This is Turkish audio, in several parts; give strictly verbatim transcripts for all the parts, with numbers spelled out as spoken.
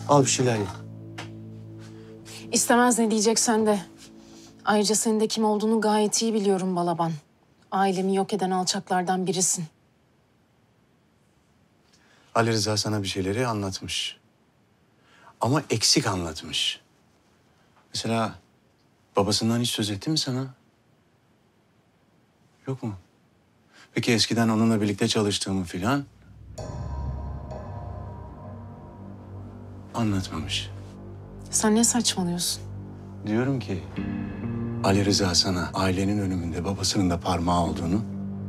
Al bir şeyler ye. İstemez ne diyeceksen de. Ayrıca senin de kim olduğunu gayet iyi biliyorum Balaban. Ailemi yok eden alçaklardan birisin. Ali Rıza sana bir şeyleri anlatmış. Ama eksik anlatmış. Mesela babasından hiç söz etti mi sana? Yok mu? Peki eskiden onunla birlikte çalıştığımı filan? Anlatmamış. Sen ne saçmalıyorsun? Diyorum ki Ali Rıza sana ailenin ölümünde babasının da parmağı olduğunu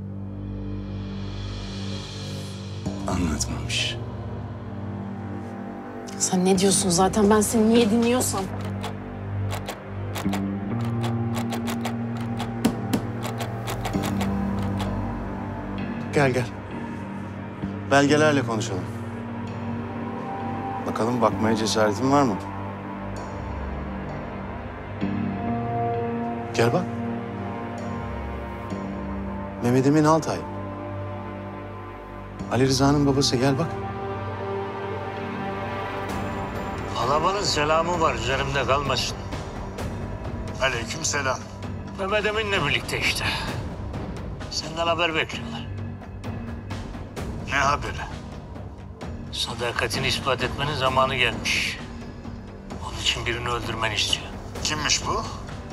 anlatmamış. Sen ne diyorsun zaten, ben seni niye dinliyorsam? Gel gel. Belgelerle konuşalım. Bakalım bakmaya cesaretin var mı? Gel bak. Mehmet Emin Altay. Ali Rıza'nın babası, gel bak. Alabanın selamı var, üzerimde kalmasın. Aleyküm selam. Mehmet Emin'le birlikte işte. Senden haber bekliyorlar. Ne haberi? Sadakatini ispat etmenin zamanı gelmiş. Onun için birini öldürmeni istiyor. Kimmiş bu?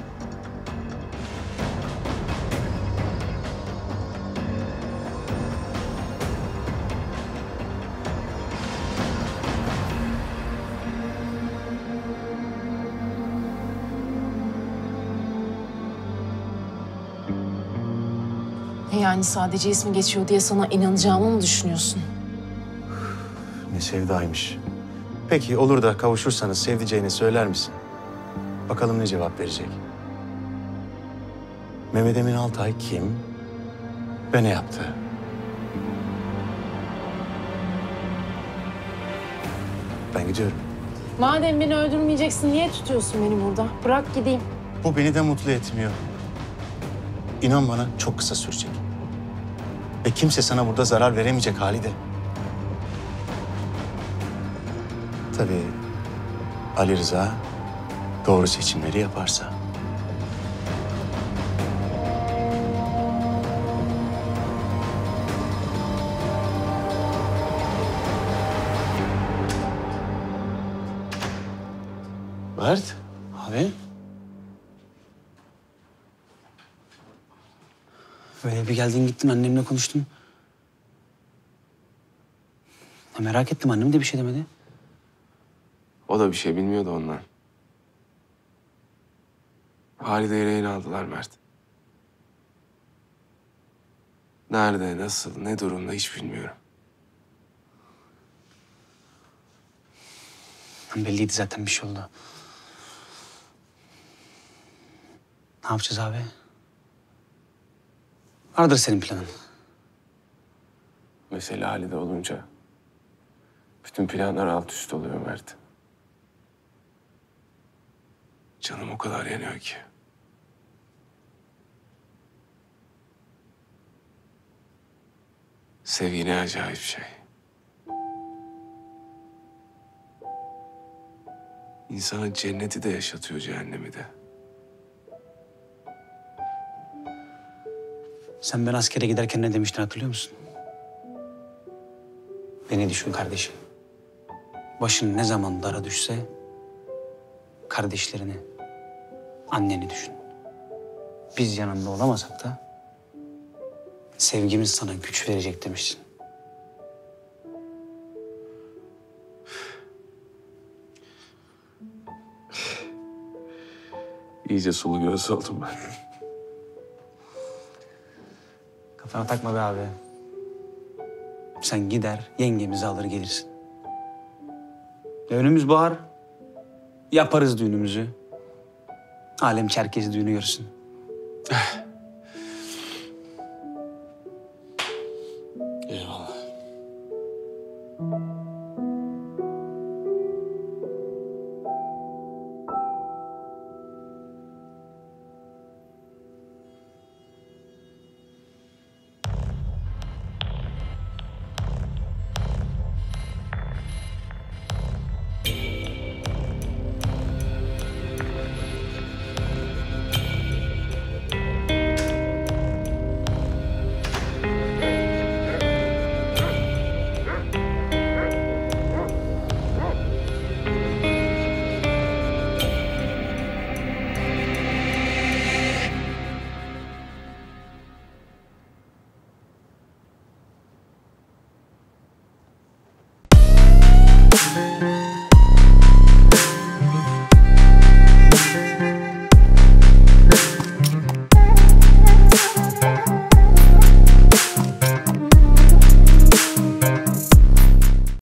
Yani sadece ismi geçiyor diye sana inanacağımı mı düşünüyorsun? Ne sevdaymış. Peki olur da kavuşursanız sevdiceğini söyler misin? Bakalım ne cevap verecek. Mehmet Emin Altay kim ve ne yaptı? Ben gidiyorum. Madem beni öldürmeyeceksin, niye tutuyorsun beni burada? Bırak gideyim. Bu beni de mutlu etmiyor. İnan bana çok kısa sürecek. Ve kimse sana burada zarar veremeyecek Halide. Tabii Ali Rıza doğru seçimleri yaparsa. Mert. Abi. Böyle bir geldin gittin, annemle konuştun. Ya merak ettim, annem de bir şey demedi. O da bir şey bilmiyordu ondan. Halide'yi rehin aldılar Mert. Nerede, nasıl, ne durumda hiç bilmiyorum. Belliydi zaten, bir şey oldu. Ne yapacağız abi? Vardır senin planın. Mesele Halide olunca bütün planlar alt üst oluyor Mert. Canım o kadar yanıyor ki. Sevgi ne acayip şey. İnsana cenneti de yaşatıyor, cehennemi de. Sen ben askere giderken ne demiştin, hatırlıyor musun? Beni düşün kardeşim. Başın ne zaman dara düşse kardeşlerini, anneni düşün. Biz yanında olamasak da sevgimiz sana güç verecek demiştin. İyice sulu göz oldum ben. Kafana takma be abi. Sen gider yengemizi alır gelirsin. E, önümüz bahar. Yaparız düğünümüzü. Alem Çerkez düğünü görsün. Eyvallah. Hadi.